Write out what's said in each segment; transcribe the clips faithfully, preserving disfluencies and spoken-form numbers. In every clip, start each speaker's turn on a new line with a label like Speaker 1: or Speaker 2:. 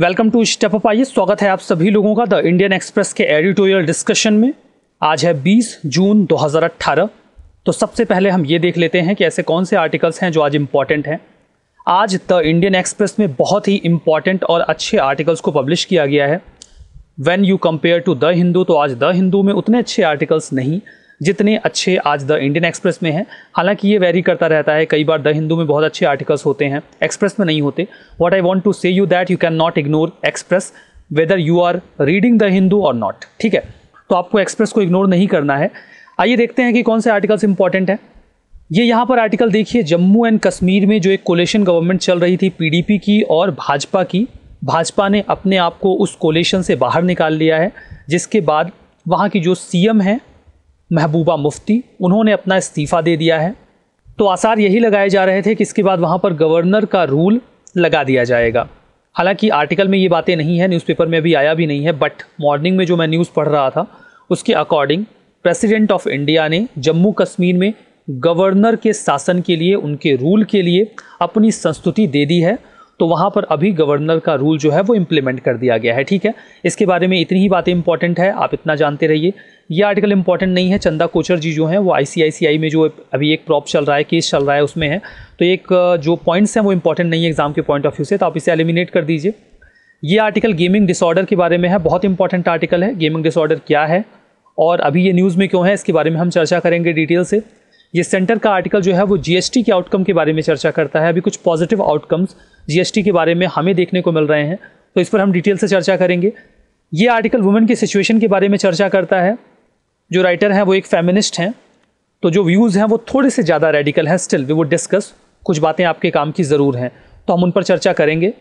Speaker 1: Welcome to step up. आइए, स्वागत है आप सभी लोगों का द इंडियन एक्सप्रेस के एडिटोरियल डिस्कशन में। आज है बीस जून दो हज़ार अठारह। तो सबसे पहले हम ये देख लेते हैं कि ऐसे कौन से आर्टिकल्स हैं जो आज इंपॉर्टेंट हैं। आज द इंडियन एक्सप्रेस में बहुत ही इंपॉर्टेंट और अच्छे आर्टिकल्स को पब्लिश किया गया है। When you compare to the Hindu, तो आज द हिंदू में उतने अच्छे आर्टिकल्स नहीं जितने अच्छे आज द इंडियन एक्सप्रेस में हैं। हालांकि ये वेरी करता रहता है, कई बार द हिंदू में बहुत अच्छे आर्टिकल्स होते हैं, एक्सप्रेस में नहीं होते। What I want to say you that you can not ignore Express whether you are reading the Hindu और नॉट। ठीक है, तो आपको एक्सप्रेस को इग्नोर नहीं करना है। आइए देखते हैं कि कौन से आर्टिकल्स इंपॉर्टेंट है। ये यहाँ पर आर्टिकल देखिए, जम्मू एंड कश्मीर में जो एक कोलेशन गवर्नमेंट चल रही थी पीडीपी की और भाजपा की, भाजपा ने अपने आप को उस कोलेशन से बाहर निकाल लिया है, जिसके बाद वहाँ की जो सीएम है महबूबा मुफ्ती, उन्होंने अपना इस्तीफ़ा दे दिया है। तो आसार यही लगाए जा रहे थे कि इसके बाद वहाँ पर गवर्नर का रूल लगा दिया जाएगा। हालांकि आर्टिकल में ये बातें नहीं है, न्यूज़पेपर में अभी आया भी नहीं है, बट मॉर्निंग में जो मैं न्यूज़ पढ़ रहा था उसके अकॉर्डिंग प्रेसिडेंट ऑफ इंडिया ने जम्मू कश्मीर में गवर्नर के शासन के लिए, उनके रूल के लिए अपनी संस्तुति दे दी है। तो वहाँ पर अभी गवर्नर का रूल जो है वो इम्प्लीमेंट कर दिया गया है। ठीक है, इसके बारे में इतनी ही बातें इंपॉर्टेंट है, आप इतना जानते रहिए। ये आर्टिकल इंपॉर्टेंट नहीं है। चंदा कोचर जी जो हैं वो आईसीआईसीआई में जो अभी एक प्रॉप चल रहा है, केस चल रहा है, उसमें है। तो एक जो पॉइंट्स हैं वो इंपॉर्टेंट नहीं है एग्जाम के पॉइंट ऑफ व्यू से, तो आप इसे एलिमिनेट कर दीजिए। ये आर्टिकल गेमिंग डिसऑर्डर के बारे में है, बहुत इंपॉर्टेंट आर्टिकल है। गेमिंग डिसऑर्डर क्या है और अभी ये न्यूज़ में क्यों है, इसके बारे में हम चर्चा करेंगे डिटेल से। ये सेंटर का आर्टिकल जो है वो जीएसटी के आउटकम के बारे में चर्चा करता है। अभी कुछ पॉजिटिव आउटकम्स जीएसटी के बारे में हमें देखने को मिल रहे हैं, तो इस पर हम डिटेल से चर्चा करेंगे। ये आर्टिकल वुमेन की सिचुएशन के बारे में चर्चा करता है। जो राइटर हैं वो एक फेमिनिस्ट हैं, तो जो व्यूज़ हैं वो थोड़े से ज़्यादा रेडिकल हैं। स्टिल वी वुड डिस्कस, कुछ बातें आपके काम की ज़रूर हैं, तो हम उन पर चर्चा करेंगे।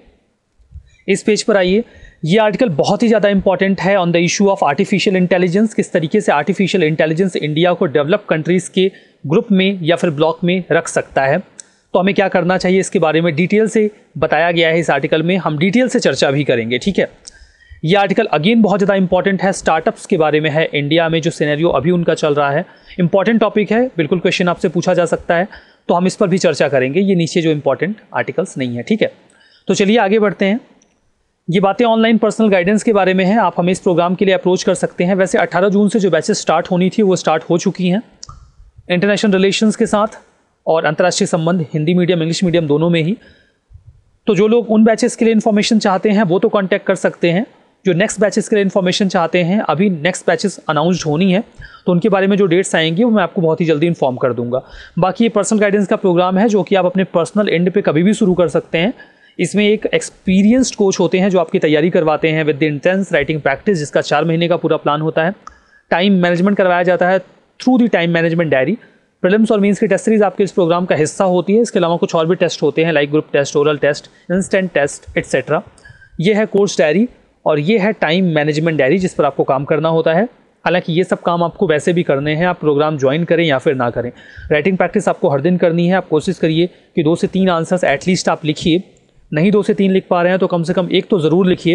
Speaker 1: इस पेज पर आइए, ये आर्टिकल बहुत ही ज़्यादा इंपॉर्टेंट है on the issue of artificial intelligence. किस तरीके से आर्टिफिशियल इंटेलिजेंस इंडिया को डेवलप कंट्रीज़ के ग्रुप में या फिर ब्लॉक में रख सकता है। तो हमें क्या करना चाहिए, इसके बारे में डिटेल से बताया गया है इस आर्टिकल में, हम डिटेल से चर्चा भी करेंगे। ठीक है, ये आर्टिकल अगेन बहुत ज़्यादा इंपॉर्टेंट है, स्टार्टअप्स के बारे में है। इंडिया में जो सिनेरियो अभी उनका चल रहा है, इंपॉर्टेंट टॉपिक है, बिल्कुल क्वेश्चन आपसे पूछा जा सकता है, तो हम इस पर भी चर्चा करेंगे। ये नीचे जो इंपॉर्टेंट आर्टिकल्स नहीं है। ठीक है, तो चलिए आगे बढ़ते हैं। ये बातें ऑनलाइन पर्सनल गाइडेंस के बारे में है, आप हमें इस प्रोग्राम के लिए अप्रोच कर सकते हैं। वैसे अठारह जून से जो बैचेस स्टार्ट होनी थी वो स्टार्ट हो चुकी हैं, इंटरनेशनल रिलेशंस के साथ और अंतर्राष्ट्रीय संबंध, हिंदी मीडियम इंग्लिश मीडियम दोनों में ही। तो जो लोग उन बैचेस के लिए इन्फॉर्मेशन चाहते हैं वो तो कांटेक्ट कर सकते हैं। जो नेक्स्ट बैचेस के लिए इन्फॉर्मेशन चाहते हैं, अभी नेक्स्ट बैचेस अनाउंस्ड होनी है, तो उनके बारे में जो डेट्स आएंगी वो मैं आपको बहुत ही जल्दी इन्फॉर्म कर दूंगा। बाकी ये पर्सनल गाइडेंस का प्रोग्राम है जो कि आप अपने पर्सनल एंड पे कभी भी शुरू कर सकते हैं। इसमें एक एक्सपीरियंस्ड कोच होते हैं जो आपकी तैयारी करवाते हैं with the intense writing practice, जिसका चार महीने का पूरा प्लान होता है। टाइम मैनेजमेंट करवाया जाता है through the time management diary. Prelims और मेंस की टेस्ट सीरीज आपके इस प्रोग्राम का हिस्सा होती है। इसके अलावा कुछ और भी टेस्ट होते हैं, like group test, oral test, instant test etcetera. ये है कोर्स डायरी और ये है टाइम मैनेजमेंट डायरी, जिस पर आपको काम करना होता है। हालांकि ये सब काम आपको वैसे भी करने हैं, आप प्रोग्राम ज्वाइन करें या फिर ना करें। राइटिंग प्रैक्टिस आपको हर दिन करनी है। आप कोशिश करिए कि दो से तीन आंसर्स एटलीस्ट आप लिखिए। नहीं दो से तीन लिख पा रहे हैं तो कम से कम एक तो ज़रूर लिखिए।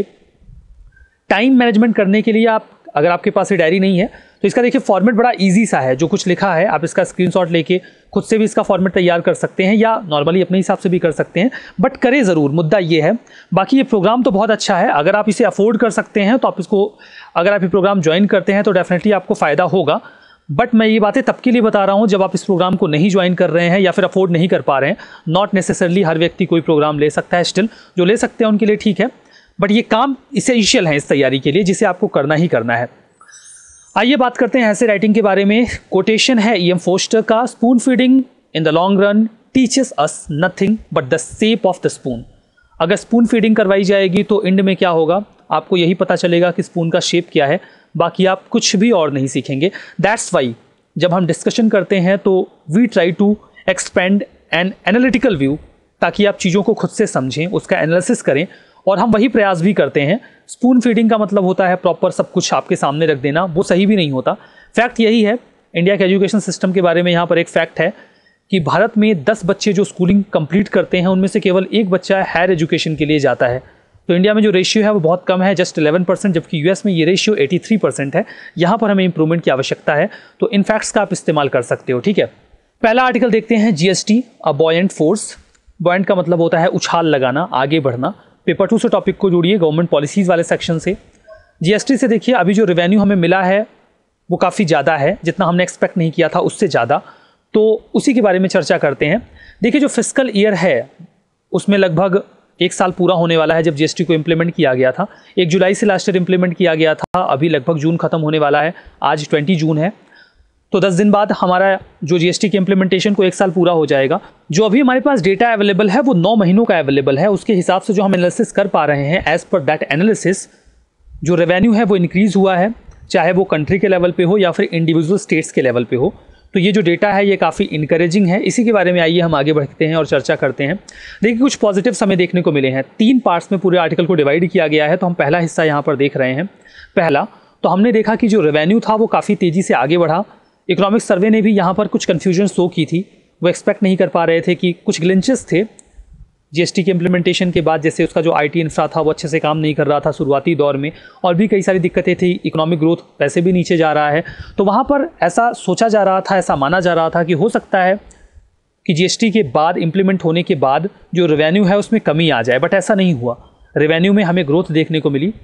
Speaker 1: टाइम मैनेजमेंट करने के लिए आप, अगर आपके पास ये डायरी नहीं है तो इसका देखिए फॉर्मेट बड़ा इजी सा है। जो कुछ लिखा है आप इसका स्क्रीनशॉट लेके खुद से भी इसका फॉर्मेट तैयार कर सकते हैं या नॉर्मली अपने हिसाब से भी कर सकते हैं, बट करें ज़रूर, मुद्दा ये है। बाकी ये प्रोग्राम तो बहुत अच्छा है, अगर आप इसे अफोर्ड कर सकते हैं तो आप इसको, अगर आप ये प्रोग्राम ज्वाइन करते हैं तो डेफिनेटली आपको फ़ायदा होगा। बट मैं ये बातें तब के लिए बता रहा हूँ जब आप इस प्रोग्राम को नहीं ज्वाइन कर रहे हैं या फिर अफोर्ड नहीं कर पा रहे हैं। नॉट नेसेसरली हर व्यक्ति कोई प्रोग्राम ले सकता है, स्टिल जो ले सकते हैं उनके लिए ठीक है, बट ये काम इसेंशियल है इस तैयारी के लिए, जिसे आपको करना ही करना है। आइए बात करते हैं ऐसे राइटिंग के बारे में। कोटेशन है ई एम फोस्टर का, spoon feeding in the long run teaches us nothing but the shape of the spoon. अगर स्पून फीडिंग करवाई जाएगी तो एंड में क्या होगा, आपको यही पता चलेगा कि स्पून का शेप क्या है, बाकी आप कुछ भी और नहीं सीखेंगे। दैट्स वाई जब हम डिस्कशन करते हैं तो we try to expand an analytical view, ताकि आप चीज़ों को खुद से समझें, उसका एनालिसिस करें, और हम वही प्रयास भी करते हैं। स्पून फीडिंग का मतलब होता है प्रॉपर सब कुछ आपके सामने रख देना, वो सही भी नहीं होता। फैक्ट यही है, इंडिया के एजुकेशन सिस्टम के बारे में यहाँ पर एक फैक्ट है कि भारत में दस बच्चे जो स्कूलिंग कंप्लीट करते हैं उनमें से केवल एक बच्चा हायर एजुकेशन के लिए जाता है। तो इंडिया में जो रेशियो है वो बहुत कम है, जस्ट इलेवन परसेंट, जबकि यूएस में ये रेशियो तिरासी परसेंट है। यहाँ पर हमें इंप्रूवमेंट की आवश्यकता है, तो इन फैक्ट्स का आप इस्तेमाल कर सकते हो। ठीक है, पहला आर्टिकल देखते हैं, GST a buoyant force. Buoyant का मतलब होता है उछाल लगाना, आगे बढ़ना। पेपर टू से टॉपिक को जोड़िए गवर्नमेंट पॉलिसीज़ वाले सेक्शन से। जीएसटी से देखिए अभी जो रेवेन्यू हमें मिला है वो काफ़ी ज़्यादा है, जितना हमने एक्सपेक्ट नहीं किया था उससे ज़्यादा, तो उसी के बारे में चर्चा करते हैं। देखिए जो फिस्कल ईयर है उसमें लगभग एक साल पूरा होने वाला है जब जीएसटी को इम्प्लीमेंट किया गया था। एक जुलाई से लास्ट ईयर इम्प्लीमेंट किया गया था, अभी लगभग जून खत्म होने वाला है, आज बीस जून है, तो दस दिन बाद हमारा जो जीएसटी के इम्प्लीमेंटेशन को एक साल पूरा हो जाएगा। जो अभी हमारे पास डेटा अवेलेबल है वो नौ महीनों का अवेलेबल है। उसके हिसाब से जो हम एनालिसिस कर पा रहे हैं, एज पर दैट एनालिसिस जो रेवेन्यू है वो इंक्रीज हुआ है, चाहे वो कंट्री के लेवल पे हो या फिर इंडिविजुअल स्टेट्स के लेवल पे हो। तो ये जो डेटा है ये काफ़ी इनकरेजिंग है। इसी के बारे में आइए हम आगे बढ़ते हैं और चर्चा करते हैं। देखिए कुछ पॉजिटिव्स हमें देखने को मिले हैं। तीन पार्ट्स में पूरे आर्टिकल को डिवाइड किया गया है, तो हम पहला हिस्सा यहाँ पर देख रहे हैं। पहला तो हमने देखा कि जो रेवेन्यू था वो काफ़ी तेज़ी से आगे बढ़ा। इकोनॉमिक सर्वे ने भी यहाँ पर कुछ कन्फ्यूजन शो की थी, वो एक्सपेक्ट नहीं कर पा रहे थे कि कुछ ग्लिंचेस थे जीएसटी के इम्प्लीमेंटेशन के बाद, जैसे उसका जो आईटी इंफ्रा था वो अच्छे से काम नहीं कर रहा था शुरुआती दौर में, और भी कई सारी दिक्कतें थी। इकोनॉमिक ग्रोथ वैसे भी नीचे जा रहा है, तो वहाँ पर ऐसा सोचा जा रहा था, ऐसा माना जा रहा था कि हो सकता है कि जीएसटी के बाद इम्प्लीमेंट होने के बाद जो रेवेन्यू है उसमें कमी आ जाए, बट ऐसा नहीं हुआ। रेवेन्यू में हमें ग्रोथ देखने को मिली।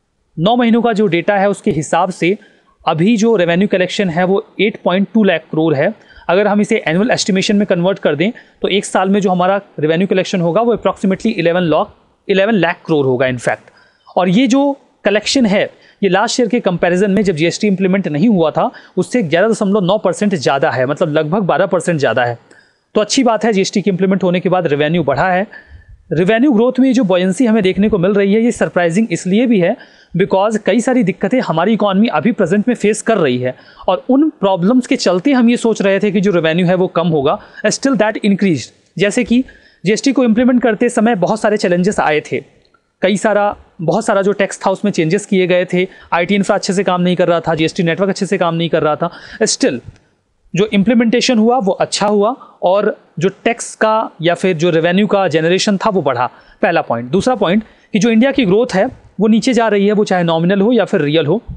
Speaker 1: नौ महीनों का जो डेटा है उसके हिसाब से अभी जो रेवेन्यू कलेक्शन है वो आठ पॉइंट दो लाख करोड़ है। अगर हम इसे एनुअल एस्टिमेशन में कन्वर्ट कर दें तो एक साल में जो हमारा रेवेन्यू कलेक्शन होगा वो approximately eleven lakh eleven lakh crore होगा इनफैक्ट। और ये जो कलेक्शन है ये लास्ट ईयर के कंपैरिजन में जब जीएसटी इंप्लीमेंट नहीं हुआ था उससे ग्यारह दशमलव नौ परसेंट ज़्यादा है, मतलब लगभग बारह परसेंट ज़्यादा है। तो अच्छी बात है, जीएसटी के इंप्लीमेंट होने के बाद रेवेन्यू बढ़ा है। रेवेन्यू ग्रोथ में जो बॉयंसी हमें देखने को मिल रही है ये सरप्राइजिंग इसलिए भी है बिकॉज कई सारी दिक्कतें हमारी इकॉनमी अभी प्रेजेंट में फेस कर रही है, और उन प्रॉब्लम्स के चलते हम ये सोच रहे थे कि जो रेवेन्यू है वो कम होगा, स्टिल दैट इंक्रीज। जैसे कि जीएसटी को इम्प्लीमेंट करते समय बहुत सारे चैलेंजेस आए थे, कई सारा बहुत सारा जो टैक्स था उसमें चेंजेस किए गए थे, आईटी इंफ्रा अच्छे से काम नहीं कर रहा था, जीएसटी नेटवर्क अच्छे से काम नहीं कर रहा था। स्टिल जो इम्प्लीमेंटेशन हुआ वो अच्छा हुआ और जो टैक्स का या फिर जो रेवेन्यू का जनरेशन था वो बढ़ा, पहला पॉइंट। दूसरा पॉइंट कि जो इंडिया की ग्रोथ है वो नीचे जा रही है, वो चाहे नॉमिनल हो या फिर रियल हो,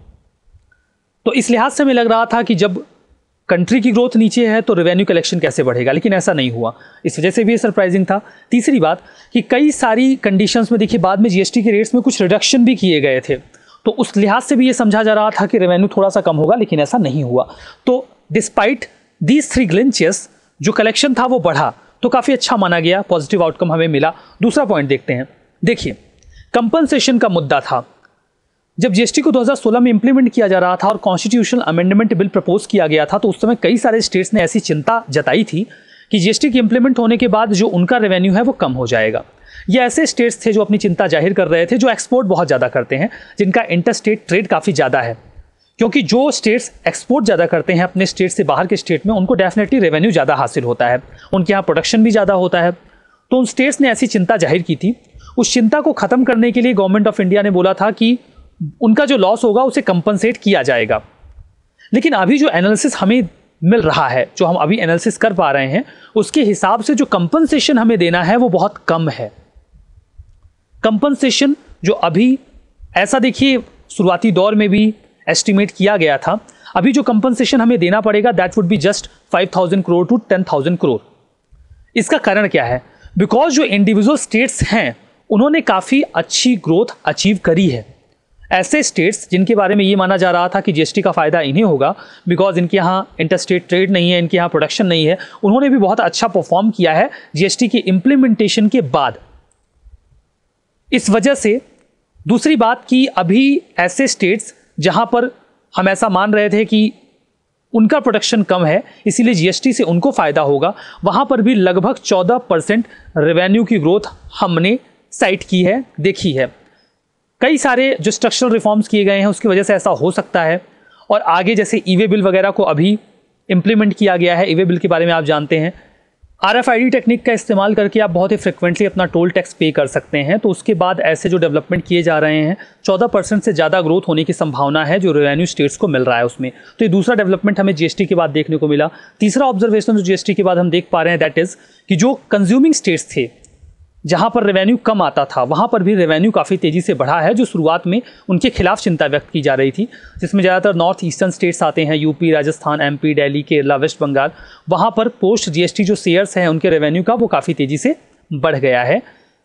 Speaker 1: तो इस लिहाज से हमें लग रहा था कि जब कंट्री की ग्रोथ नीचे है तो रेवेन्यू कलेक्शन कैसे बढ़ेगा, लेकिन ऐसा नहीं हुआ, इस वजह से भी ये सरप्राइजिंग था। तीसरी बात कि कई सारी कंडीशंस में देखिए बाद में जीएसटी के रेट्स में कुछ रिडक्शन भी किए गए थे, तो उस लिहाज से भी ये समझा जा रहा था कि रेवेन्यू थोड़ा सा कम होगा, लेकिन ऐसा नहीं हुआ। तो डिस्पाइट दीज थ्री ग्लिंचेस जो कलेक्शन था वो बढ़ा, तो काफ़ी अच्छा माना गया, पॉजिटिव आउटकम हमें मिला। दूसरा पॉइंट देखते हैं। देखिए कंपनसेशन का मुद्दा था, जब जीएसटी को दो हज़ार सोलह में इंप्लीमेंट किया जा रहा था और कॉन्स्टिट्यूशनल अमेंडमेंट बिल प्रपोज किया गया था, तो उस समय कई सारे स्टेट्स ने ऐसी चिंता जताई थी कि जीएसटी के इंप्लीमेंट होने के बाद जो उनका रेवेन्यू है वो कम हो जाएगा। ये ऐसे स्टेट्स थे जो अपनी चिंता जाहिर कर रहे थे, जो एक्सपोर्ट बहुत ज़्यादा करते हैं, जिनका इंटर स्टेट ट्रेड काफ़ी ज़्यादा है, क्योंकि जो स्टेट्स एक्सपोर्ट ज़्यादा करते हैं अपने स्टेट से बाहर के स्टेट में, उनको डेफिनेटली रेवेन्यू ज़्यादा हासिल होता है, उनके यहाँ प्रोडक्शन भी ज़्यादा होता है। तो उन स्टेट्स ने ऐसी चिंता जाहिर की थी। उस चिंता को ख़त्म करने के लिए गवर्नमेंट ऑफ इंडिया ने बोला था कि उनका जो लॉस होगा उसे कंपनसेट किया जाएगा। लेकिन अभी जो एनालिसिस हमें मिल रहा है, जो हम अभी एनालिसिस कर पा रहे हैं, उसके हिसाब से जो कंपनसेशन हमें देना है वो बहुत कम है। कंपनसेशन जो अभी ऐसा देखिए शुरुआती दौर में भी एस्टिमेट किया गया था, अभी जो कंपनसेशन हमें देना पड़ेगा that would be just five thousand crore to ten thousand crore. इसका कारण क्या है? बिकॉज जो इंडिविजुअल स्टेट्स हैं उन्होंने काफ़ी अच्छी ग्रोथ अचीव करी है। ऐसे स्टेट्स जिनके बारे में ये माना जा रहा था कि जीएसटी का फ़ायदा इन्हें होगा बिकॉज इनके यहाँ इंटरस्टेट ट्रेड नहीं है, इनके यहाँ प्रोडक्शन नहीं है, उन्होंने भी बहुत अच्छा परफॉर्म किया है जीएसटी के इम्प्लीमेंटेशन के बाद। इस वजह से दूसरी बात कि अभी ऐसे स्टेट्स जहाँ पर हम ऐसा मान रहे थे कि उनका प्रोडक्शन कम है इसीलिए जीएसटी से उनको फ़ायदा होगा, वहाँ पर भी लगभग चौदह परसेंट रेवेन्यू की ग्रोथ हमने साइट की है, देखी है। कई सारे जो स्ट्रक्चरल रिफॉर्म्स किए गए हैं उसकी वजह से ऐसा हो सकता है, और आगे जैसे ई वे बिल वगैरह को अभी इम्प्लीमेंट किया गया है। ई वे बिल के बारे में आप जानते हैं, आरएफआईडी टेक्निक का इस्तेमाल करके आप बहुत ही फ्रिक्वेंटली अपना टोल टैक्स पे कर सकते हैं। तो उसके बाद ऐसे जो डेवलपमेंट किए जा रहे हैं, चौदह परसेंट से ज़्यादा ग्रोथ होने की संभावना है जो रेवेन्यू स्टेट्स को मिल रहा है उसमें। तो ये दूसरा डेवलपमेंट हमें जीएसटी के बाद देखने को मिला। तीसरा ऑब्जर्वेशन जो जीएसटी के बाद हम देख पा रहे हैं दैट इज़ कि जो कंज्यूमिंग स्टेट्स थे जहाँ पर रेवेन्यू कम आता था वहाँ पर भी रेवेन्यू काफ़ी तेज़ी से बढ़ा है, जो शुरुआत में उनके खिलाफ चिंता व्यक्त की जा रही थी, जिसमें ज़्यादातर नॉर्थ ईस्टर्न स्टेट्स आते हैं, UP, Rajasthan, MP, Delhi, Kerala, West Bengal. वहाँ पर पोस्ट जीएसटी जो शेयर्स हैं उनके रेवेन्यू का वो काफ़ी तेज़ी से बढ़ गया है।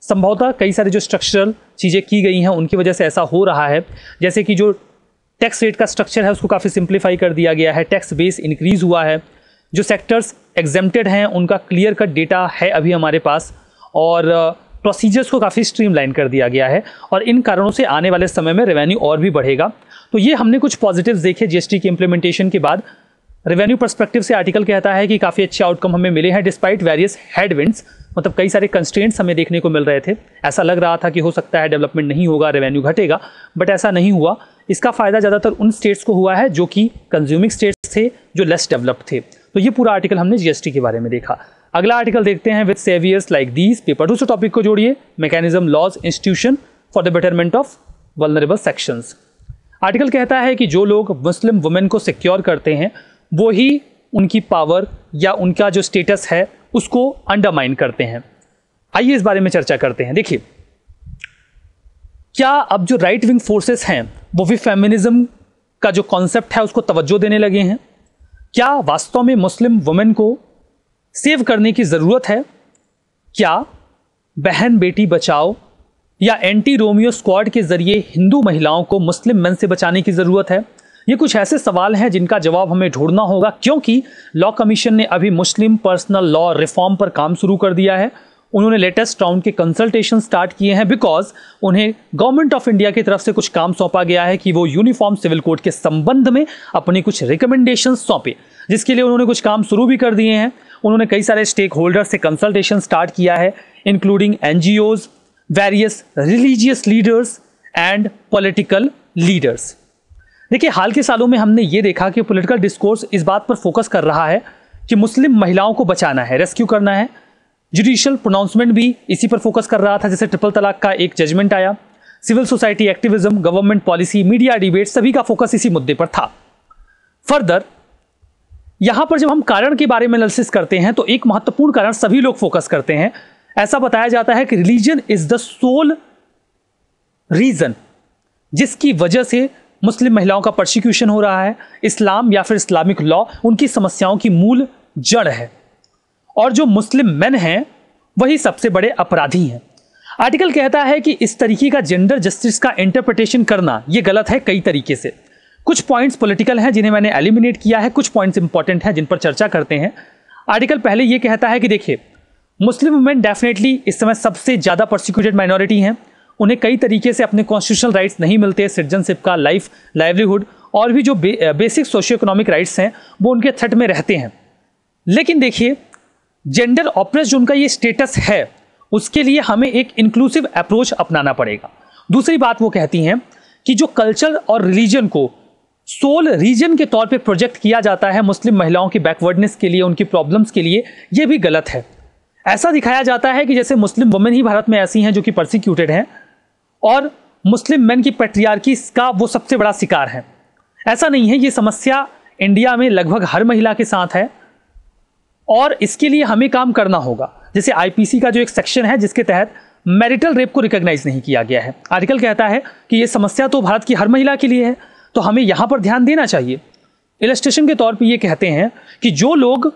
Speaker 1: संभवतः कई सारे जो स्ट्रक्चरल चीज़ें की गई हैं उनकी वजह से ऐसा हो रहा है, जैसे कि जो टैक्स रेट का स्ट्रक्चर है उसको काफ़ी सिंप्लीफाई कर दिया गया है, टैक्स बेस इंक्रीज हुआ है, जो सेक्टर्स एग्जेम्प्टेड हैं उनका क्लियर कट डेटा है अभी हमारे पास, और प्रोसीजर्स को काफ़ी स्ट्रीमलाइन कर दिया गया है, और इन कारणों से आने वाले समय में रेवेन्यू और भी बढ़ेगा। तो ये हमने कुछ पॉजिटिव्स देखे जीएसटी की इंप्लीमेंटेशन के बाद। रेवेन्यू पर्सपेक्टिव से आर्टिकल कहता है कि काफ़ी अच्छे आउटकम हमें मिले हैं डिस्पाइट वेरियस हेडविंड्स, मतलब कई सारे कंस्ट्रेंट्स हमें देखने को मिल रहे थे। ऐसा लग रहा था कि हो सकता है डेवलपमेंट नहीं होगा, रेवेन्यू घटेगा, बट ऐसा नहीं हुआ। इसका फायदा ज़्यादातर उन स्टेट्स को हुआ है जो कि कंज्यूमिंग स्टेट्स थे, जो लेस डेवलप्ड थे। तो ये पूरा आर्टिकल हमने जीएसटी के बारे में देखा। अगला आर्टिकल देखते हैं, with saviours like these paper two से टॉपिक को जोड़िए, mechanism laws institution for the betterment of vulnerable sections. Article कहता है कि जो लोग मुस्लिम वुमेन को सिक्योर करते हैं वो ही उनकी पावर या उनका जो स्टेटस है उसको अंडरमाइन करते हैं। आइए इस बारे में चर्चा करते हैं। देखिए, क्या अब जो राइट विंग फोर्सेस हैं वो भी फेमिनिज्म का जो कॉन्सेप्ट है उसको तवज्जो देने लगे हैं? क्या वास्तव में मुस्लिम वुमेन को सेव करने की ज़रूरत है? क्या बहन बेटी बचाओ या एंटी रोमियो स्क्वाड के जरिए हिंदू महिलाओं को मुस्लिम मेन से बचाने की ज़रूरत है? ये कुछ ऐसे सवाल हैं जिनका जवाब हमें ढूंढना होगा, क्योंकि लॉ कमीशन ने अभी मुस्लिम पर्सनल लॉ रिफॉर्म पर काम शुरू कर दिया है। उन्होंने लेटेस्ट राउंड के कंसल्टेशन स्टार्ट किए हैं, बिकॉज उन्हें गवर्नमेंट ऑफ इंडिया की तरफ से कुछ काम सौंपा गया है कि वो यूनिफॉर्म सिविल कोड के संबंध में अपनी कुछ रिकमेंडेशन सौंपे, जिसके लिए उन्होंने कुछ काम शुरू भी कर दिए हैं। उन्होंने कई सारे स्टेक होल्डर से कंसल्टेशन स्टार्ट किया है, including NGOs, various religious leaders and political leaders. देखिए, हाल के सालों में हमने ये देखा कि पॉलिटिकल डिस्कोर्स इस बात पर फोकस कर रहा है कि मुस्लिम महिलाओं को बचाना है, रेस्क्यू करना है। जुडिशियल प्रोनाउंसमेंट भी इसी पर फोकस कर रहा था, जैसे ट्रिपल तलाक का एक जजमेंट आया। Civil society activism, government policy, media debate, सभी का फोकस इसी मुद्दे पर था। फर्दर यहां पर जब हम कारण के बारे में एनालिसिस करते हैं तो एक महत्वपूर्ण कारण सभी लोग फोकस करते हैं। ऐसा बताया जाता है कि religion is the sole reason जिसकी वजह से मुस्लिम महिलाओं का परसिक्यूशन हो रहा है। इस्लाम या फिर इस्लामिक लॉ उनकी समस्याओं की मूल जड़ है, और जो मुस्लिम मेन हैं वही सबसे बड़े अपराधी हैं। आर्टिकल कहता है कि इस तरीके का जेंडर जस्टिस का इंटरप्रिटेशन करना ये गलत है कई तरीके से। कुछ पॉइंट्स पॉलिटिकल हैं जिन्हें मैंने एलिमिनेट किया है, कुछ पॉइंट्स इंपॉर्टेंट हैं जिन पर चर्चा करते हैं। आर्टिकल पहले ये कहता है कि देखिए, मुस्लिम वुमेन डेफिनेटली इस समय सबसे ज़्यादा परसिक्यूटेड माइनॉरिटी हैं। उन्हें कई तरीके से अपने कॉन्स्टिट्यूशनल राइट्स नहीं मिलते, सिटीजनशिप का, लाइफ, लाइवलीहुड और भी जो बे, बेसिक सोशियो इकोनॉमिक राइट्स हैं वो उनके थ्रेट में रहते हैं। लेकिन देखिए, जेंडर ऑप्रेस जो उनका ये स्टेटस है उसके लिए हमें एक इंक्लूसिव अप्रोच अपनाना पड़ेगा। दूसरी बात वो कहती हैं कि जो कल्चर और रिलीजन को सोल रीजन के तौर पे प्रोजेक्ट किया जाता है मुस्लिम महिलाओं की बैकवर्डनेस के लिए, उनकी प्रॉब्लम्स के लिए, ये भी गलत है। ऐसा दिखाया जाता है कि जैसे मुस्लिम वुमेन ही भारत में ऐसी हैं जो कि परसिक्यूटेड हैं और मुस्लिम मेन की पैट्रियार्की का वो सबसे बड़ा शिकार है। ऐसा नहीं है, ये समस्या इंडिया में लगभग हर महिला के साथ है और इसके लिए हमें काम करना होगा। जैसे आईपीसी का जो एक सेक्शन है जिसके तहत मैरिटल रेप को रिकॉग्नाइज नहीं किया गया है। आर्टिकल कहता है कि ये समस्या तो भारत की हर महिला के लिए है, तो हमें यहां पर ध्यान देना चाहिए। इलस्ट्रेशन के तौर पे ये कहते हैं कि जो लोग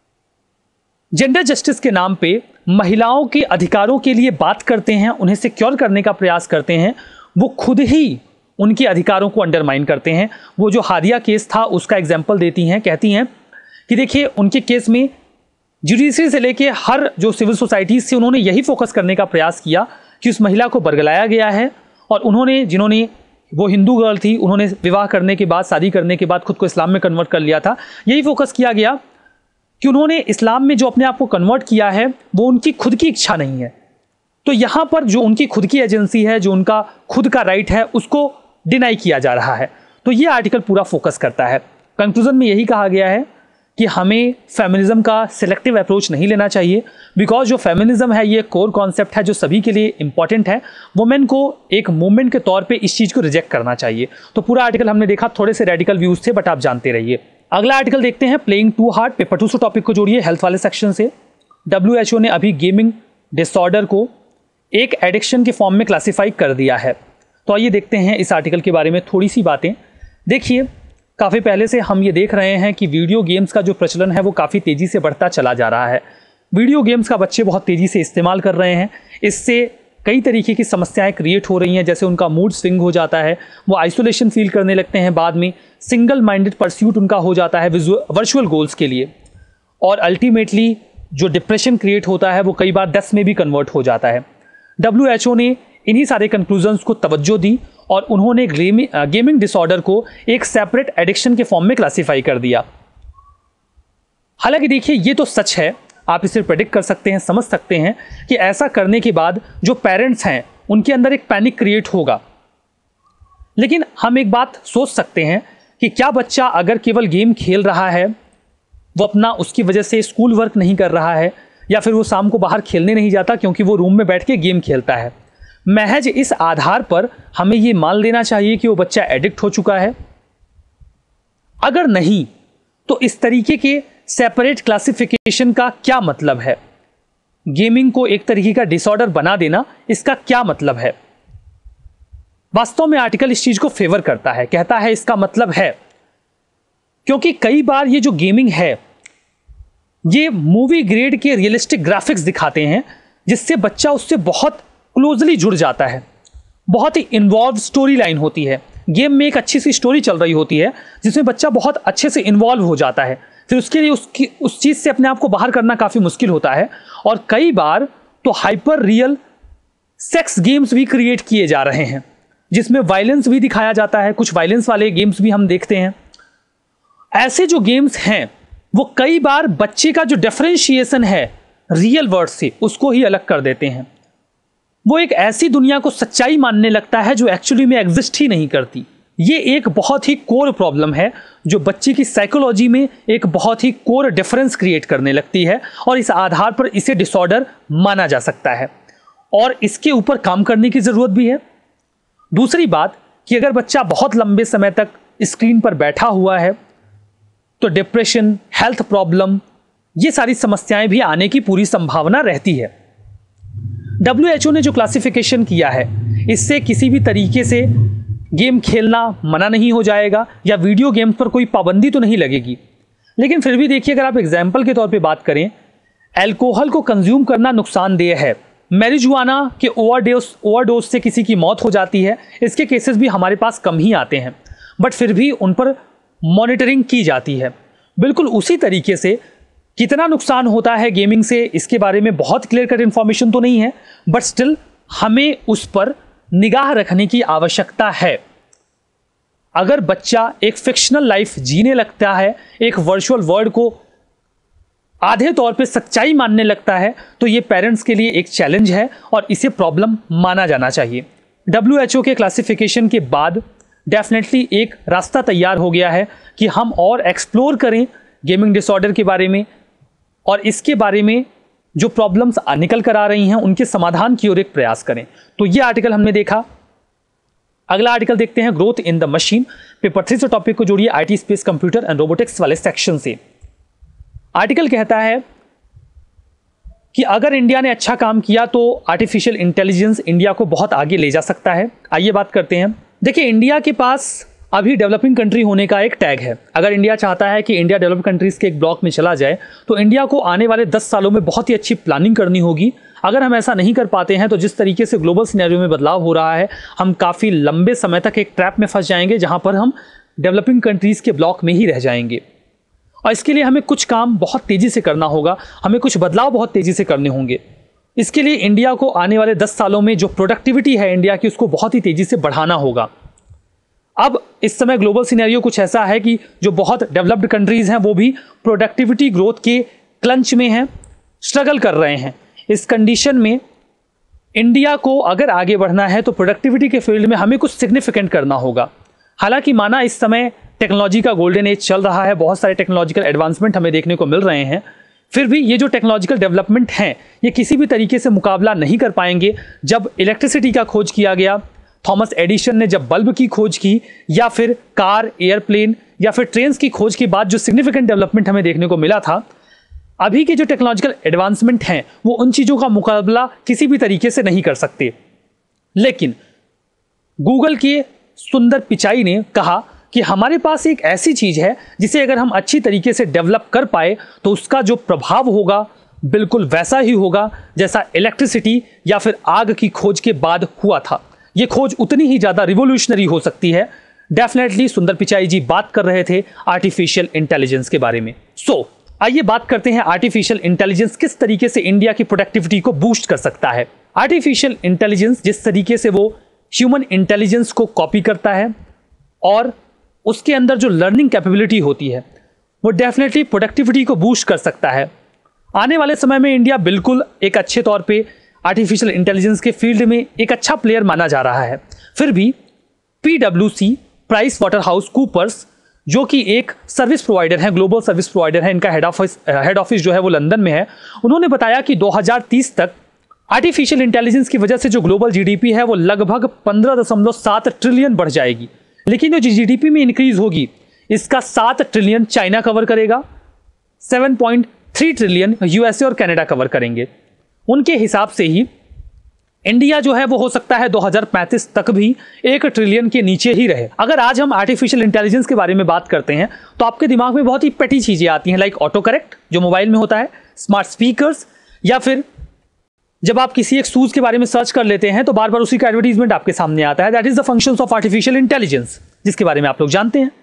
Speaker 1: जेंडर जस्टिस के नाम पे महिलाओं के अधिकारों के लिए बात करते हैं, उन्हें सिक्योर करने का प्रयास करते हैं, वो खुद ही उनके अधिकारों को अंडरमाइन करते हैं। वो जो हादिया केस था उसका एग्जाम्पल देती हैं, कहती हैं कि देखिए, उनके केस में जुडिशरी से लेके हर जो सिविल सोसाइटीज से उन्होंने यही फोकस करने का प्रयास किया कि उस महिला को बरगलाया गया है, और उन्होंने, जिन्होंने, वो हिंदू गर्ल थी, उन्होंने विवाह करने के बाद, शादी करने के बाद खुद को इस्लाम में कन्वर्ट कर लिया था। यही फोकस किया गया कि उन्होंने इस्लाम में जो अपने आप को कन्वर्ट किया है वो उनकी खुद की इच्छा नहीं है। तो यहाँ पर जो उनकी खुद की एजेंसी है, जो उनका खुद का राइट है, उसको डिनाई किया जा रहा है। तो ये आर्टिकल पूरा फोकस करता है। कंक्लूजन में यही कहा गया है कि हमें फेमिनिज्म का सिलेक्टिव अप्रोच नहीं लेना चाहिए, बिकॉज जो फेमिनिज्म है ये कोर कॉन्सेप्ट है जो सभी के लिए इंपॉर्टेंट है। वुमेन को एक मूवमेंट के तौर पे इस चीज़ को रिजेक्ट करना चाहिए। तो पूरा आर्टिकल हमने देखा, थोड़े से रेडिकल व्यूज थे बट आप जानते रहिए। अगला आर्टिकल देखते हैं, playing too hard, paper two से टॉपिक को जोड़िए हेल्थ वाले सेक्शन से। डब्ल्यू एच ओ ने अभी गेमिंग डिसऑर्डर को एक एडिक्शन के फॉर्म में क्लासीफाई कर दिया है। तो आइए देखते हैं इस आर्टिकल के बारे में थोड़ी सी बातें। देखिए, काफ़ी पहले से हम ये देख रहे हैं कि वीडियो गेम्स का जो प्रचलन है वो काफ़ी तेज़ी से बढ़ता चला जा रहा है। वीडियो गेम्स का बच्चे बहुत तेज़ी से इस्तेमाल कर रहे हैं। इससे कई तरीके की समस्याएं क्रिएट हो रही हैं, जैसे उनका मूड स्विंग हो जाता है, वो आइसोलेशन फील करने लगते हैं, बाद में सिंगल माइंडेड परस्यूट उनका हो जाता है वर्चुअल गोल्स के लिए, और अल्टीमेटली जो डिप्रेशन क्रिएट होता है वो कई बार डेथ में भी कन्वर्ट हो जाता है। डब्ल्यू एच ओ ने इन्हीं सारे कंक्लूजन्स को तवज्जो दी और उन्होंने गेमिंग डिसऑर्डर को एक सेपरेट एडिक्शन के फॉर्म में क्लासिफाई कर दिया। हालांकि देखिए, ये तो सच है, आप इसे प्रेडिक्ट कर सकते हैं, समझ सकते हैं कि ऐसा करने के बाद जो पेरेंट्स हैं उनके अंदर एक पैनिक क्रिएट होगा। लेकिन हम एक बात सोच सकते हैं कि क्या बच्चा अगर केवल गेम खेल रहा है, वो अपना उसकी वजह से स्कूल वर्क नहीं कर रहा है, या फिर वो शाम को बाहर खेलने नहीं जाता क्योंकि वो रूम में बैठ के गेम खेलता है, महज इस आधार पर हमें ये मान लेना चाहिए कि वो बच्चा एडिक्ट हो चुका है? अगर नहीं, तो इस तरीके के सेपरेट क्लासिफिकेशन का क्या मतलब है? गेमिंग को एक तरीके का डिसऑर्डर बना देना, इसका क्या मतलब है? वास्तव में आर्टिकल इस चीज को फेवर करता है, कहता है इसका मतलब है, क्योंकि कई बार ये जो गेमिंग है ये मूवी ग्रेड के रियलिस्टिक ग्राफिक्स दिखाते हैं, जिससे बच्चा उससे बहुत क्लोजली जुड़ जाता है। बहुत ही इन्वॉल्व स्टोरी लाइन होती है, गेम में एक अच्छी सी स्टोरी चल रही होती है जिसमें बच्चा बहुत अच्छे से इन्वॉल्व हो जाता है। फिर उसके लिए उसकी उस चीज से अपने आप को बाहर करना काफी मुश्किल होता है, और कई बार तो हाइपर रियल सेक्स गेम्स भी क्रिएट किए जा रहे हैं जिसमें वायलेंस भी दिखाया जाता है। कुछ वायलेंस वाले गेम्स भी हम देखते हैं। ऐसे जो गेम्स हैं वो कई बार बच्चे का जो डिफरेंशिएशन है रियल वर्ल्ड से, उसको ही अलग कर देते हैं। वो एक ऐसी दुनिया को सच्चाई मानने लगता है जो एक्चुअली में एग्जिस्ट ही नहीं करती। ये एक बहुत ही कोर प्रॉब्लम है जो बच्चे की साइकोलॉजी में एक बहुत ही कोर डिफरेंस क्रिएट करने लगती है, और इस आधार पर इसे डिसऑर्डर माना जा सकता है और इसके ऊपर काम करने की जरूरत भी है। दूसरी बात कि अगर बच्चा बहुत लंबे समय तक स्क्रीन पर बैठा हुआ है तो डिप्रेशन, हेल्थ प्रॉब्लम, ये सारी समस्याएं भी आने की पूरी संभावना रहती है। डब्ल्यू एच ओ ने जो क्लासिफिकेशन किया है, इससे किसी भी तरीके से गेम खेलना मना नहीं हो जाएगा या वीडियो गेम्स पर कोई पाबंदी तो नहीं लगेगी। लेकिन फिर भी देखिए, अगर आप एग्जाम्पल के तौर पे बात करें, अल्कोहल को कंज्यूम करना नुकसानदेह है, मैरिजुआना के ओवरडोज ओवरडोज से किसी की मौत हो जाती है, इसके केसेस भी हमारे पास कम ही आते हैं, बट फिर भी उन पर मॉनिटरिंग की जाती है। बिल्कुल उसी तरीके से कितना नुकसान होता है गेमिंग से, इसके बारे में बहुत क्लियर कट इंफॉर्मेशन तो नहीं है, बट स्टिल हमें उस पर निगाह रखने की आवश्यकता है। अगर बच्चा एक फिक्शनल लाइफ जीने लगता है, एक वर्चुअल वर्ल्ड को आधे तौर पे सच्चाई मानने लगता है, तो ये पेरेंट्स के लिए एक चैलेंज है और इसे प्रॉब्लम माना जाना चाहिए। डब्ल्यू एच ओ के क्लासिफिकेशन के बाद डेफिनेटली एक रास्ता तैयार हो गया है कि हम और एक्सप्लोर करें गेमिंग डिसऑर्डर के बारे में, और इसके बारे में जो प्रॉब्लम्स निकल कर आ रही हैं उनके समाधान की ओर एक प्रयास करें। तो ये आर्टिकल हमने देखा। अगला आर्टिकल देखते हैं, growth in the machine. Paper three से टॉपिक को जोड़िए IT, space, computer and robotics वाले सेक्शन से। आर्टिकल कहता है कि अगर इंडिया ने अच्छा काम किया तो आर्टिफिशियल इंटेलिजेंस इंडिया को बहुत आगे ले जा सकता है। आइए बात करते हैं। देखिए, इंडिया के पास अभी डेवलपिंग कंट्री होने का एक टैग है। अगर इंडिया चाहता है कि इंडिया डेवलप कंट्रीज के एक ब्लॉक में चला जाए, तो इंडिया को आने वाले दस सालों में बहुत ही अच्छी प्लानिंग करनी होगी। अगर हम ऐसा नहीं कर पाते हैं तो जिस तरीके से ग्लोबल सिनेरियो में बदलाव हो रहा है, हम काफ़ी लंबे समय तक एक ट्रैप में फंस जाएंगे जहां पर हम डेवलपिंग कंट्रीज के ब्लॉक में ही रह जाएंगे। और इसके लिए हमें कुछ काम बहुत तेज़ी से करना होगा, हमें कुछ बदलाव बहुत तेज़ी से करने होंगे। इसके लिए इंडिया को आने वाले दस सालों में जो प्रोडक्टिविटी है इंडिया की, उसको बहुत ही तेज़ी से बढ़ाना होगा। अब इस समय ग्लोबल सिनेरियो कुछ ऐसा है कि जो बहुत डेवलप्ड कंट्रीज हैं वो भी प्रोडक्टिविटी ग्रोथ के क्लंच में हैं, स्ट्रगल कर रहे हैं। इस कंडीशन में इंडिया को अगर आगे बढ़ना है तो प्रोडक्टिविटी के फील्ड में हमें कुछ सिग्निफिकेंट करना होगा। हालांकि माना इस समय टेक्नोलॉजी का गोल्डन एज चल रहा है, बहुत सारे टेक्नोलॉजिकल एडवांसमेंट हमें देखने को मिल रहे हैं, फिर भी ये जो टेक्नोलॉजिकल डेवलपमेंट हैं ये किसी भी तरीके से मुकाबला नहीं कर पाएंगे। जब इलेक्ट्रिसिटी का खोज किया गया, थॉमस एडिसन ने जब बल्ब की खोज की, या फिर कार, एयरप्लेन या फिर ट्रेन्स की खोज के बाद जो सिग्निफिकेंट डेवलपमेंट हमें देखने को मिला था, अभी के जो टेक्नोलॉजिकल एडवांसमेंट हैं वो उन चीज़ों का मुकाबला किसी भी तरीके से नहीं कर सकते। लेकिन गूगल के सुंदर पिचाई ने कहा कि हमारे पास एक ऐसी चीज़ है जिसे अगर हम अच्छी तरीके से डेवलप कर पाए तो उसका जो प्रभाव होगा बिल्कुल वैसा ही होगा जैसा इलेक्ट्रिसिटी या फिर आग की खोज के बाद हुआ था। ये खोज उतनी ही ज़्यादा रिवोल्यूशनरी हो सकती है। डेफिनेटली सुंदर पिचाई जी बात कर रहे थे आर्टिफिशियल इंटेलिजेंस के बारे में। सो so, आइए बात करते हैं आर्टिफिशियल इंटेलिजेंस किस तरीके से इंडिया की प्रोडक्टिविटी को बूस्ट कर सकता है। आर्टिफिशियल इंटेलिजेंस जिस तरीके से वो ह्यूमन इंटेलिजेंस को कॉपी करता है और उसके अंदर जो लर्निंग कैपेबिलिटी होती है वो डेफिनेटली प्रोडक्टिविटी को बूस्ट कर सकता है। आने वाले समय में इंडिया बिल्कुल एक अच्छे तौर पे आर्टिफिशियल इंटेलिजेंस के फील्ड में एक अच्छा प्लेयर माना जा रहा है। फिर भी पीडब्ल्यूसी प्राइस वाटर हाउस कूपर्स जो कि एक सर्विस प्रोवाइडर है, ग्लोबल सर्विस प्रोवाइडर है, इनका हेड ऑफिस हेड ऑफिस जो है वो लंदन में है, उन्होंने बताया कि दो हज़ार तीस तक आर्टिफिशियल इंटेलिजेंस की वजह से जो ग्लोबल जीडीपी है वो लगभग पंद्रह दशमलव सात ट्रिलियन बढ़ जाएगी। लेकिन जो जीडीपी में इंक्रीज होगी इसका सात ट्रिलियन चाइना कवर करेगा, सात पॉइंट तीन ट्रिलियन यूएसए और कनाडा कवर करेंगे। उनके हिसाब से ही इंडिया जो है वो हो सकता है दो हज़ार पैंतीस तक भी एक ट्रिलियन के नीचे ही रहे। अगर आज हम आर्टिफिशियल इंटेलिजेंस के बारे में बात करते हैं तो आपके दिमाग में बहुत ही पेटी चीजें आती हैं, लाइक ऑटो करेक्ट जो मोबाइल में होता है, स्मार्ट स्पीकर्स, या फिर जब आप किसी एक शूज के बारे में सर्च कर लेते हैं तो बार बार उसी का एडवर्टीजमेंट आपके सामने आता है। That is the functions of artificial intelligence, जिसके बारे में आप लोग जानते हैं।